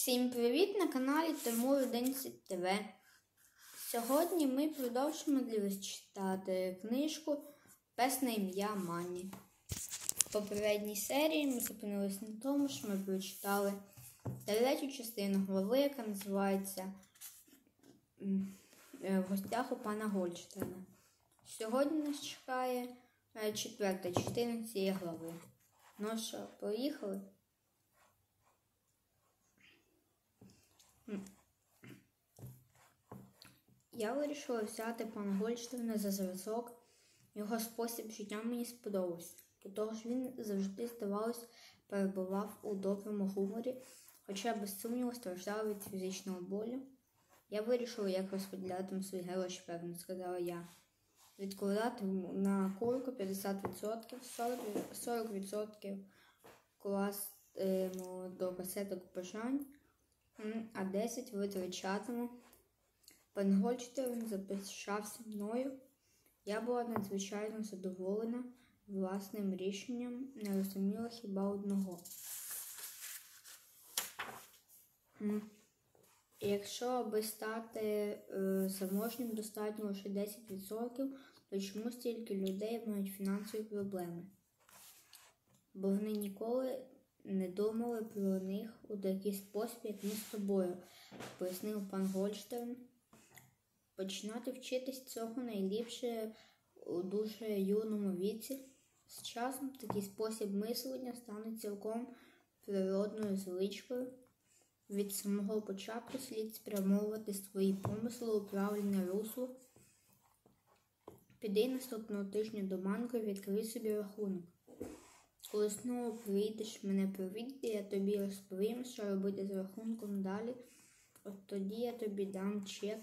Всім привіт на каналі Тимур 11 ТВ. Сьогодні ми продовжимо для вас читати книжку «Пес на ім'я Мані». В попередній серії ми зупинилися на тому, що ми прочитали третю частину глави, яка називається «В гостях у пана Гольштейна». Сьогодні нас чекає четверта частина цієї глави. Ну що, поїхали? Я вирішила взяти пана Гольштейна за зразок. Його спосіб життя мені сподобався. До того ж він завжди, здавалось, перебував у доброму гуморі, хоча без сумніву страждав від фізичного болю. Я вирішила, як розподілятиму свої гроші, певно, сказала я. Відкладати на курку 50%, 40% кластиму до касеток бажань, а 10 витрачатиму. Пан Гольштейн запишався мною. Я була надзвичайно задоволена власним рішенням, не розуміла хіба одного. Якщо аби стати заможним достатньо лише 10%, то чому стільки людей мають фінансові проблеми? Бо вони ніколи не думали про них у такий спосіб, як ми з тобою, пояснив пан Гольштейн. Починати вчитись цього найліпше у дуже юному віці. З часом такий спосіб мислення стане цілком природною звичкою. Від самого початку слід спрямовувати свої помисли у правильне русло. Піди наступного тижня до банку і відкрий собі рахунок. Коли знову прийдеш мене провідати, я тобі розповім, що робити з рахунком далі. От тоді я тобі дам чек.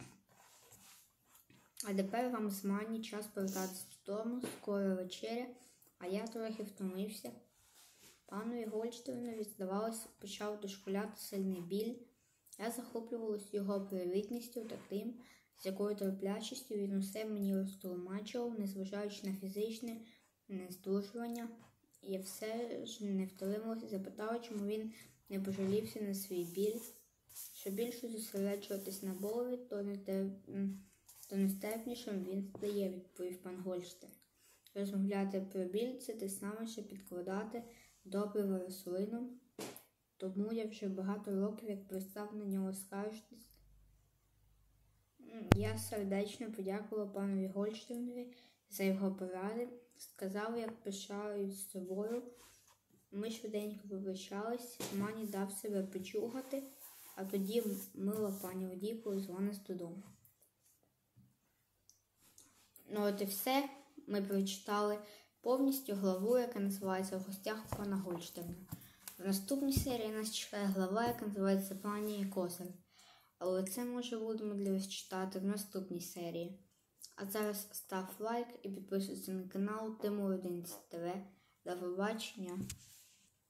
А тепер вам з Мані час повертатися додому, скоро вечеря, а я трохи втомився. Панові Гольштейну, здавалося, почав дошкуляти сильний біль. Я захоплювалась його привітністю та тим, з якою терплячістю він усе мені розтлумачував, незважаючи на фізичне нездужування. Я все ж не втрималася і запитала, чому він не пожалівся на свій біль. Що більше зосереджуватись на болі, то нестерпнішим він стає, відповів пан Гольштейн. Розмовляти про біль – це те саме, що підкладати добриво рослинам. Тому я вже багато років, як перестав на нього скаржитись. Я сердечно подякувала панові Гольштейнові за його поради, сказав, як пишаюсь собою. Ми швиденько попрощались, Мані дав себе почухати, а тоді мила пані водій повезла нас додому. Ну от і все. Ми прочитали повністю главу, яка називається «В гостях у пана Гольштейна». В наступній серії нас чекає глава, яка називається «Пані Косар». Але це ми вже будемо для вас читати в наступній серії. А зараз став лайк і підписуйся на канал Тимур 11 ТВ. До побачення!